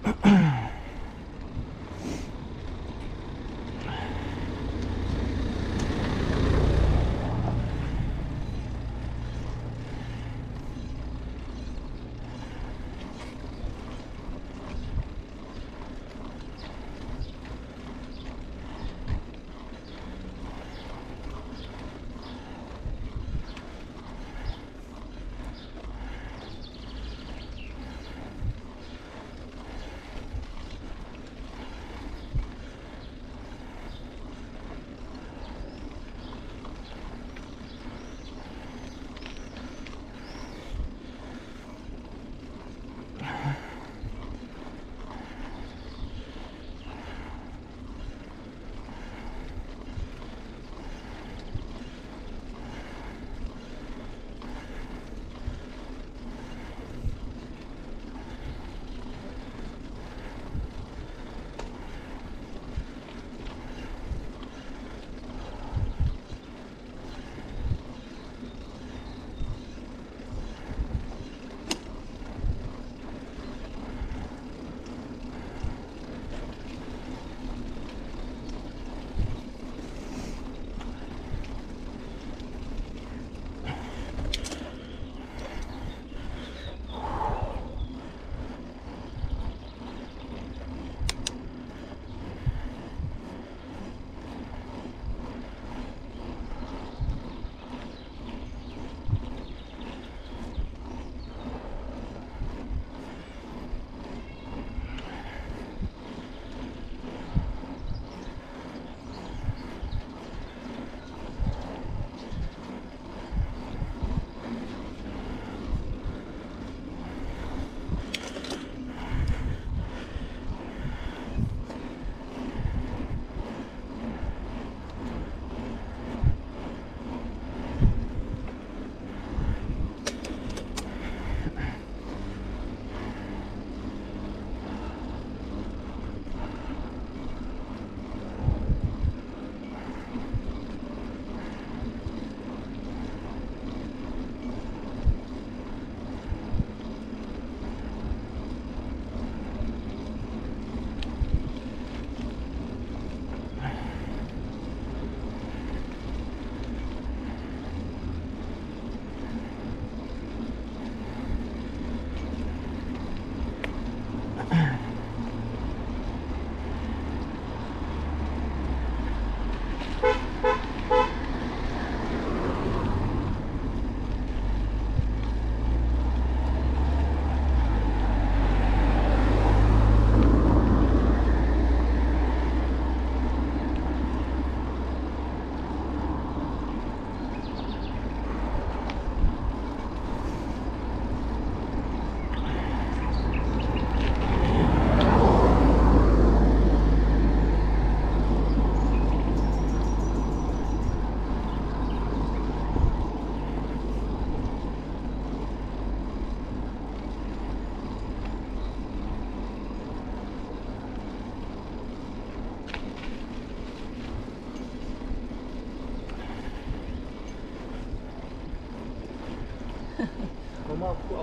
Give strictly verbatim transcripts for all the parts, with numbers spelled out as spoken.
Малко.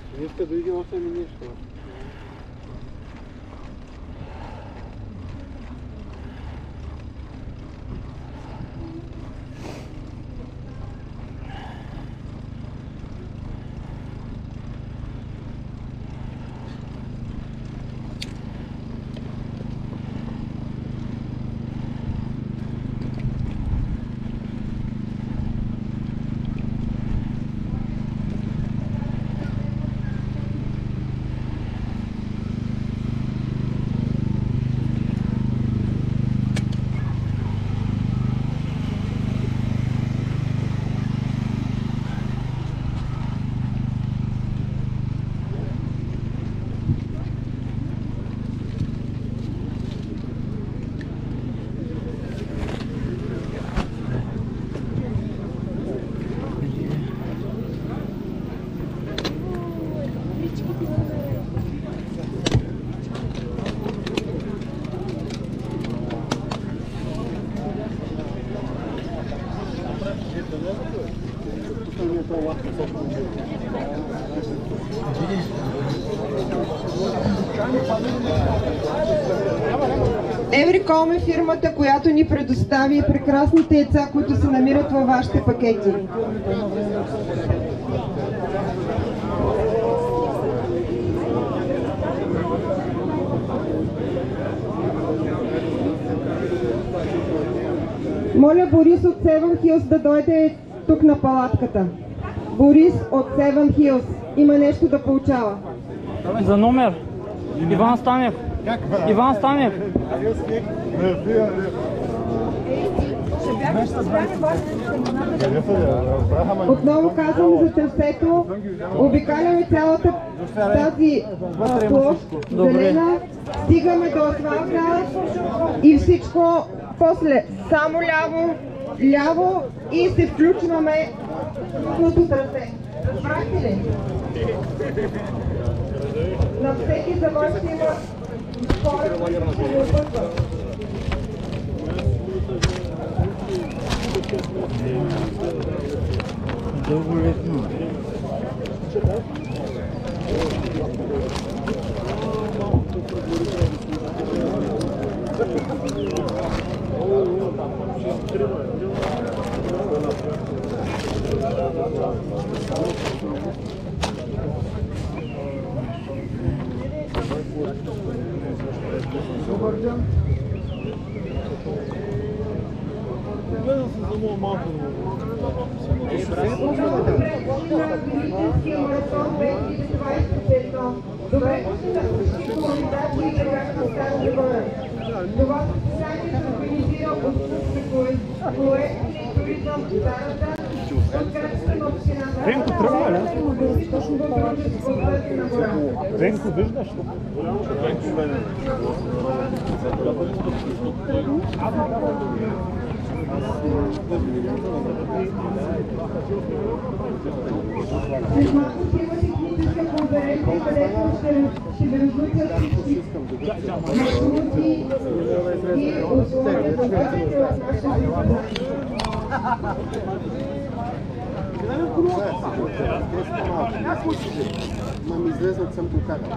Иска да види още ми нещо. Evericom е фирмата, която ни предостави прекрасните яйца, които се намират във вашите пакети. Моля Борис от Seven Hills да дойде тук на палатката. Борис от Seven Hills има нещо да получава. За номер. Иван Станев. Иван Станев. Отново казвам за трасето. Обикаляме цялата тази площ, зелена, стигаме до асфалта и всичко после само ляво, ляво и се включваме в трасе. Разбрахте ли? На всеки завой ще има скорост, ще ни опътва. Дълго летно. Гледам се за моя малко. Великденски Маратон две хиляди двадесет и едно. Добре дошли на всички организации и граждани на Стара Загора. Това състезание се организира от проект и туризъм Зарата, от градската на общината. Ренко тръгва ли? Ренко Ренко виждаш ли? След малко ще има техническа конференция, където ще ви разлучат всички маршрути и условия за бъдете в нашата зона. Мам излезнат съм покарал.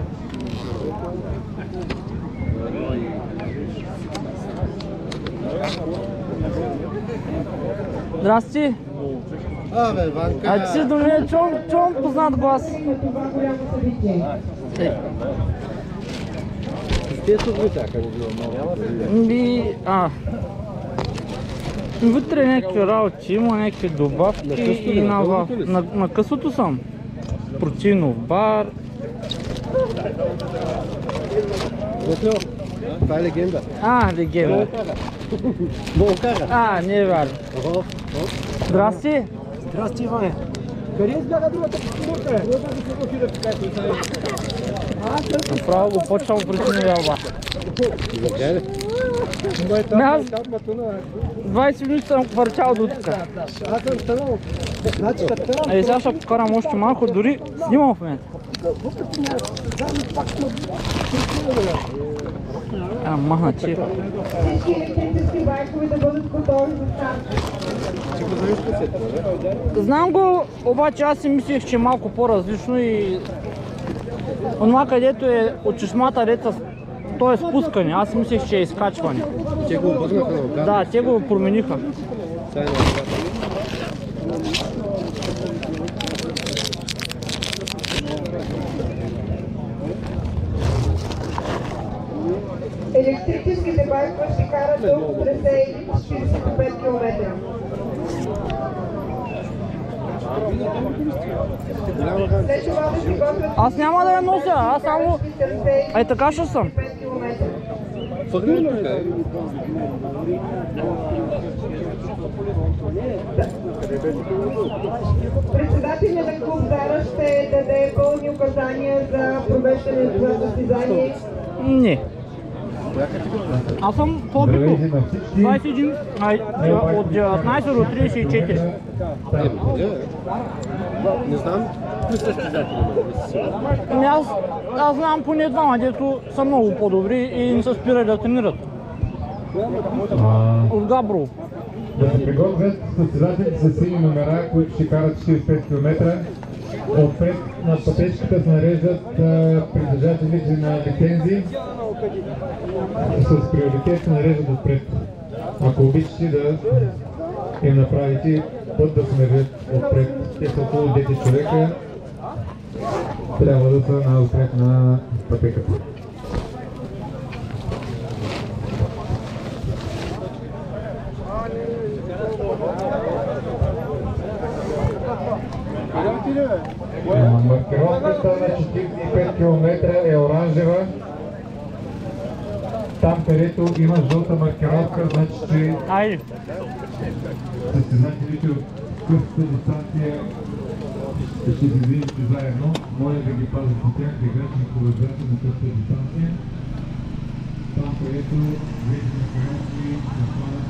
Здрасти! Абе, Ванка! А ти си до мен, чувам познат глас. Те са вътре, как било? Би... а... Вътре някакви работи, има някакви добавки и на, на, на късото съм. Протеинов бар. Това е легенда. А, легенда. Болкара. А, не е вярно. Здрасти! Здрасти, Иване. Къде избяга другата пилотка? Направо го почвам протеиновия бар. Аз двадесет минути съм върчал до тук. Аз съм станал. Значи като станал. Ей, сега ще покарам още малко, дори снимам в момента. А, махна, че. Всички електрически байкове да бъдат готови за старт. Знам го, обаче аз си мислех, че е малко по-различно и онова, където е от чешмата реца, то е спускане. Аз си мислех, че е изкачване. Те го обърнаха на обратно? Да, те го промениха. Сега е на обратно. Електрическите байкове ще карат дълго трасе или по четиридесет и пет километра. След това да си готвят... Аз няма да я нося, аз само... Ай така ще съм. Фъгнали тук е. Председателят на клуб Зара ще даде пълни указания за провеждането на състезание. Не. Аз съм по-битов. двайсет и един, ай, от деветнайсет до трийсет и четири. Не знам. Ами аз, аз знам поне двама, дето са много по-добри и не са спирали да тренират. От GoPro. Да се приготвят състезателите с сини номера, които ще карат четирийсет и пет километра. Отпред на пътечката се нареждат притежателите на лицензии. С приоритет се нареждат отпред. Ако обичате да им направите път да се нареждат отпред. Те са около десет човека. Трябва да са на-отпред на пътеката. Маркировката на четирийсет и пет километра е оранжева. Там, където има жълта маркировка, значи, че състезателите от късата дистанция ще се движите заедно. Моля да ги пазят по тях, да играят на колебрата на късата дистанция. Там, където двете маркировки западат.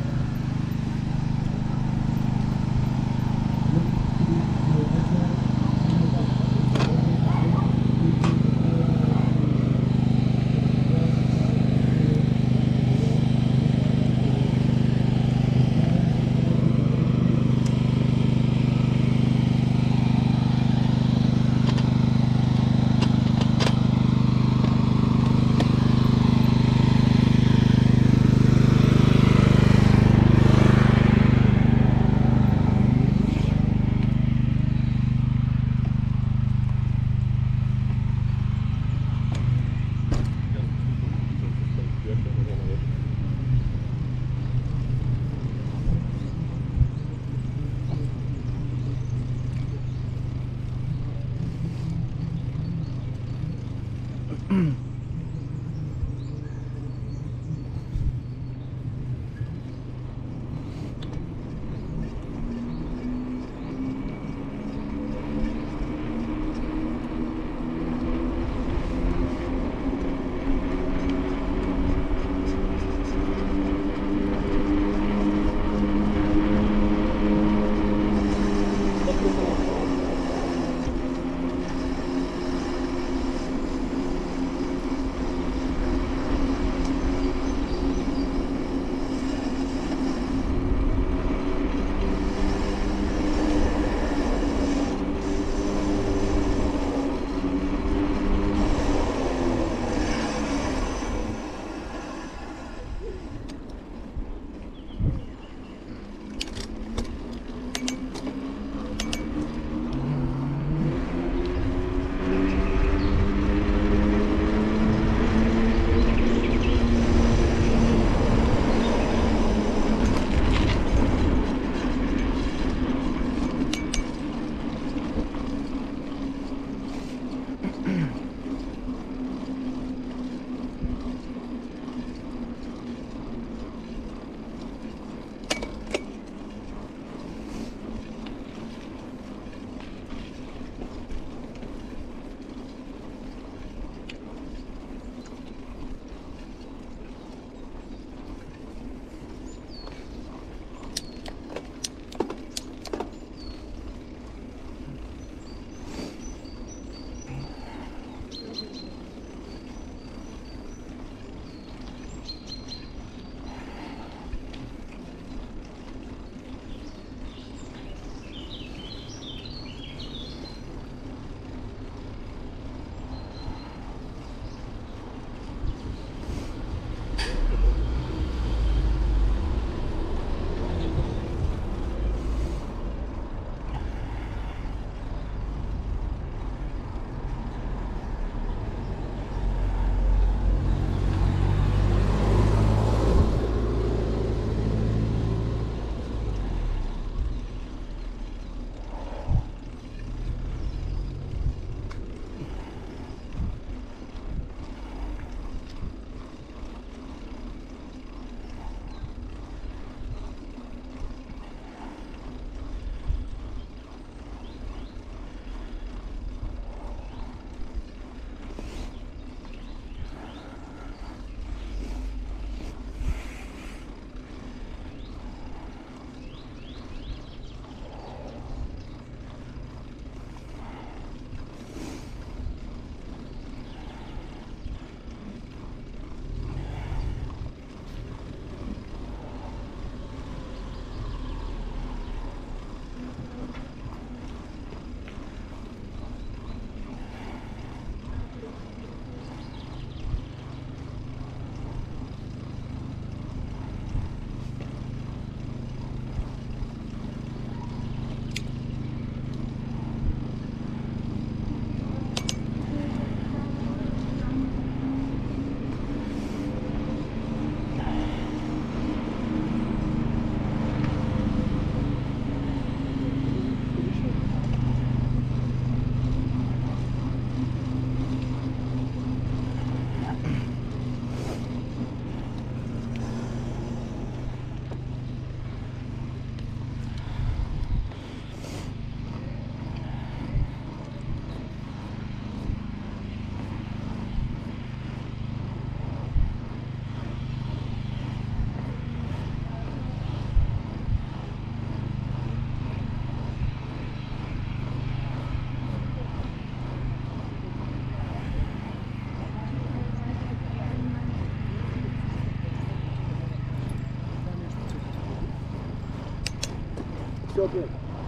удобен.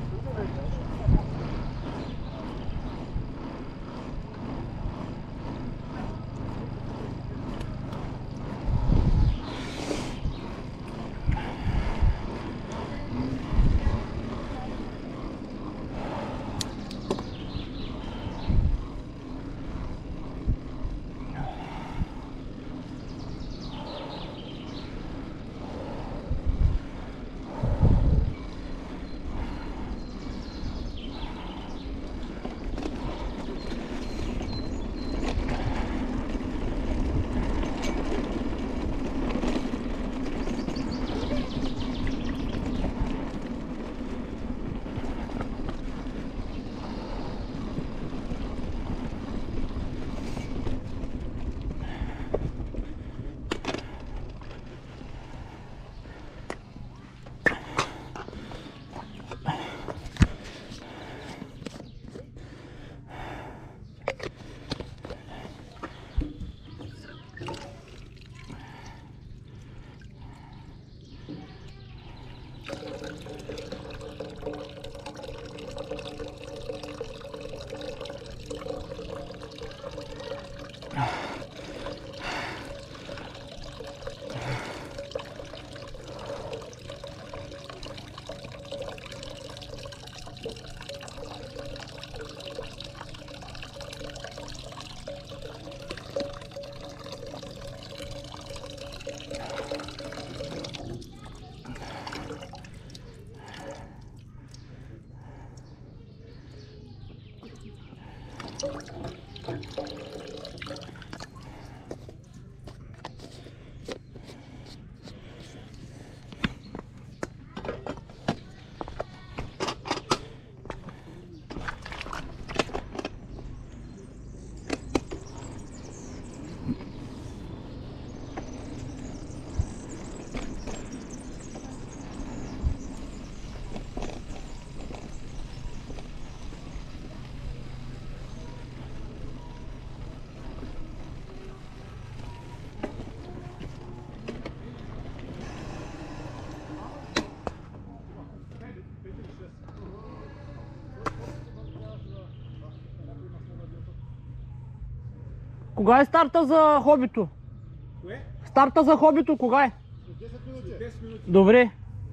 Кога е старта за хобито? Кое? Старта за хобито кога е? десет минути. десет минути. Добре.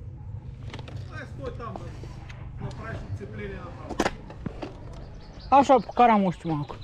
Ай, стой там да направиш сцепление направо. Аз ще покарам още малко.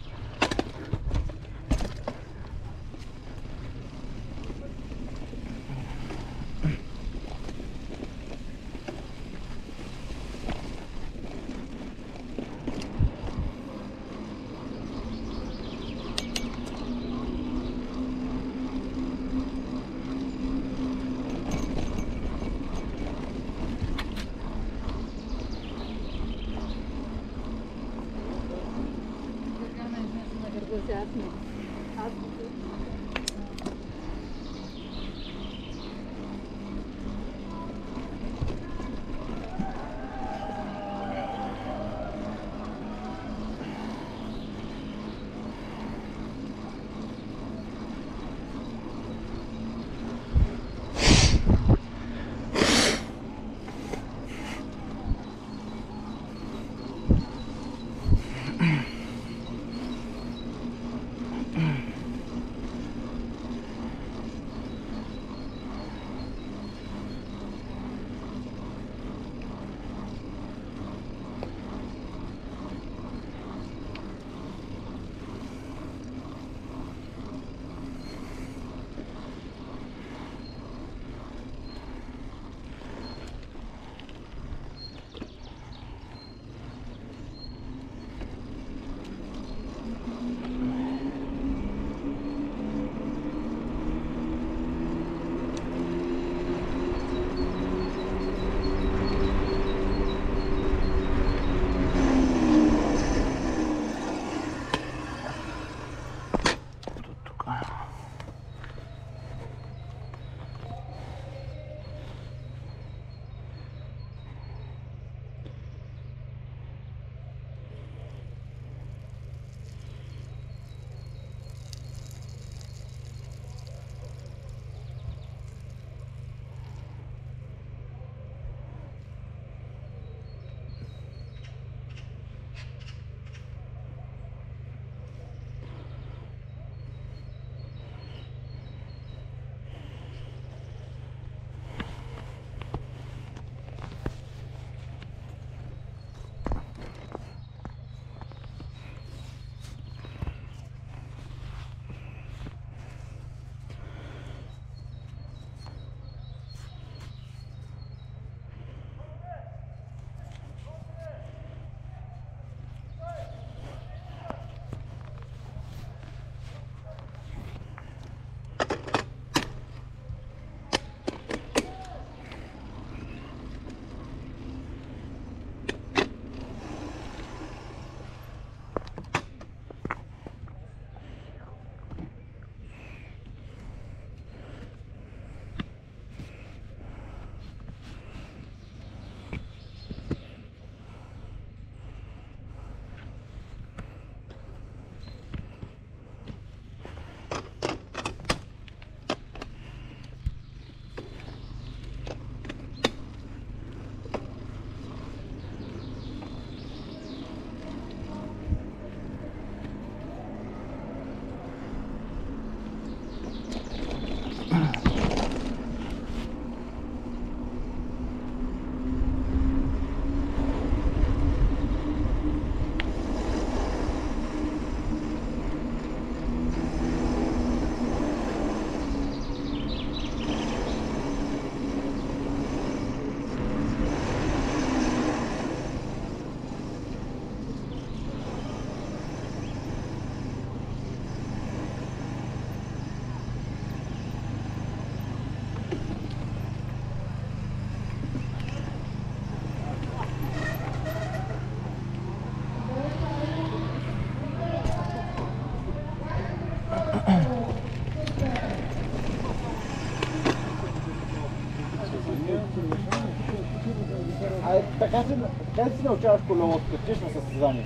Как си научаваш колелото, като тиш на състезание?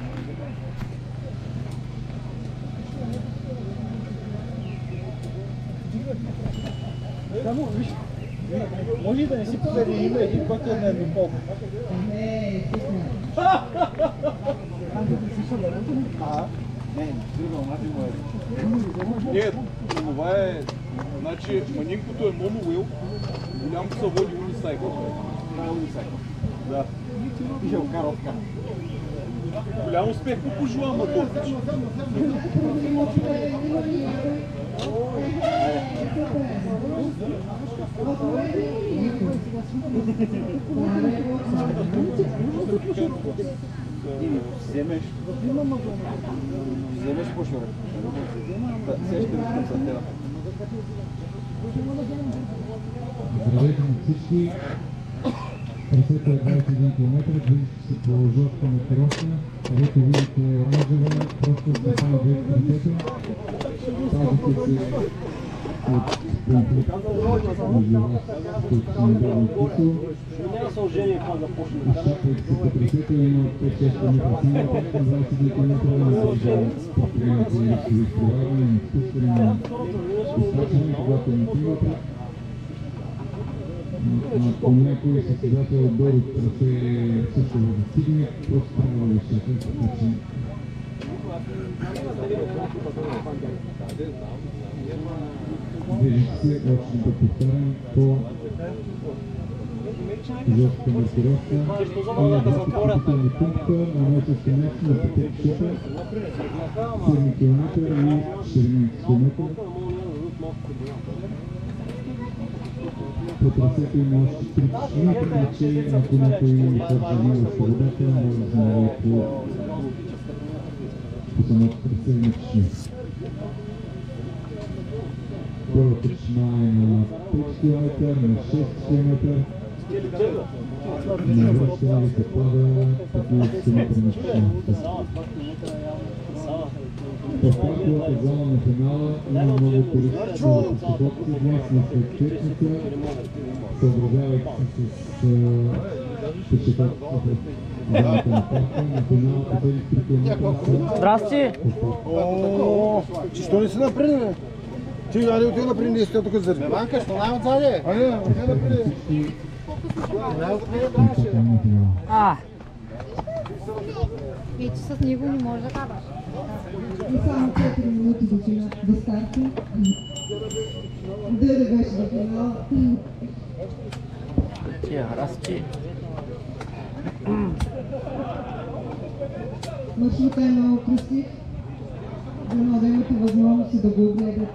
Само, виж, може и да не си победи има един път на еднопол. Не, Не, друга, мати му е. Не, това е, значи, манинкото е монуил, голямото се води унисайкъл. Това е унисайкъл. Да. И е окаровка. Голям успех му пожелавам на този. Вземеш, вземеш по-широко. Сега ще виждам за теб. Здравейте на всички. Трасето е двадесет и един километра, движи се по жълта маркировка, където видите оранжева, просто да стане две трасето. Пазите се от конфликта между вас, които са недавно писал. Изчаквайте се по трасето, има пет-шест километра снимата, към двадесет и един километра да се отдават предприемате и изпроварване, на спускане, на изкачване, когато не отивате. Ако някой състезател отдолу трасе също да достигне, просто трябва да изчаква, така че движи се, още да повтарям, по жълтата маркировка и двата пътителни пункта на месечето начин на пътечката седем километра и четиринадесет километра. По трасето има още три тишини, така че ако някой хората вие в свободата, може да се навие по самото трасе на тишини. Първата тишина е на пет километра, на шест километра. На връщане се пада петнадесет километра на тишината. В парковата зона на финала има много туристи за пешеходци днес на съответника, съобразявайки се с пешеходците в зоната на парка. На финала последни три километра са... Здрасти! Че що не си напреди, бе? Ти али отида напреди, не си тук заради. Банка, що най-отзади? А не, отида напреди. А! И че с него не може да караш. И само четири минути до, до старта. Дъде беше до финала. Тия разки. Маршрутът е много красив. Дано да имате възможност и да го огледате.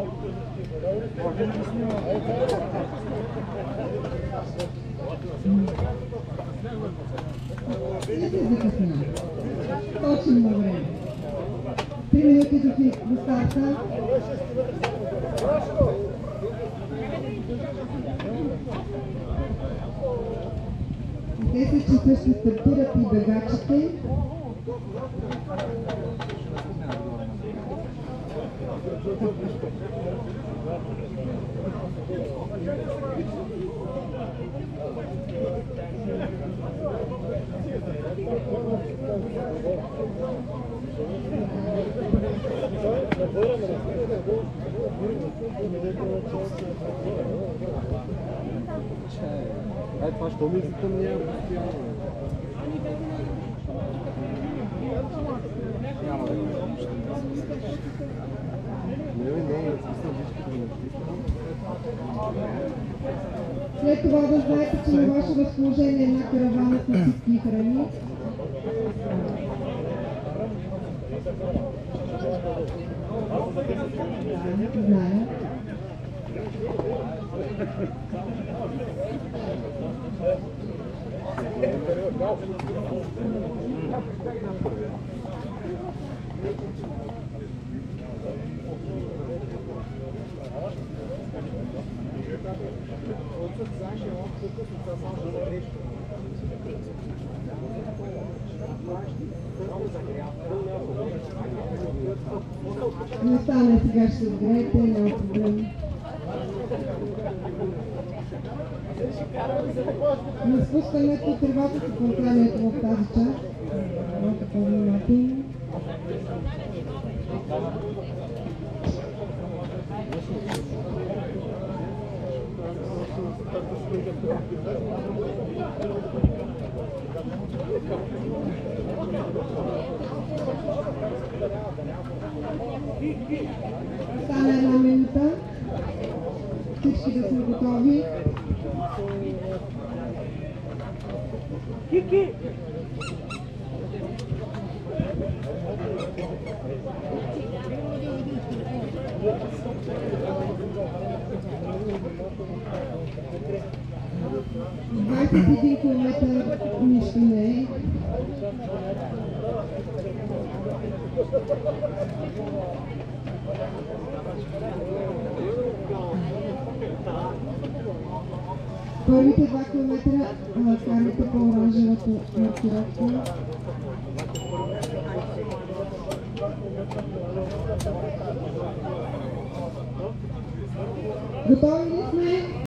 Не се закъсня. Точно на време. Три минути до, до старта. десет часа ще стартират и бегачите. Ай, това що мислите ми е постоянно? Няма да го не, не, не, смисъл вижте да След това да знаете, че на ваше разположение е една каравана с напитки и храни. Знае. Не стане, сега ще сгреете, няма проблем. На спускането тревата се контролират в тази част. Малко по-внимателно. Остана една минута. Всички да сме готови. Кики! двадесет и един километра нищо не е. Първите два километра карате по оранжевата маркировка. Готови ли сме?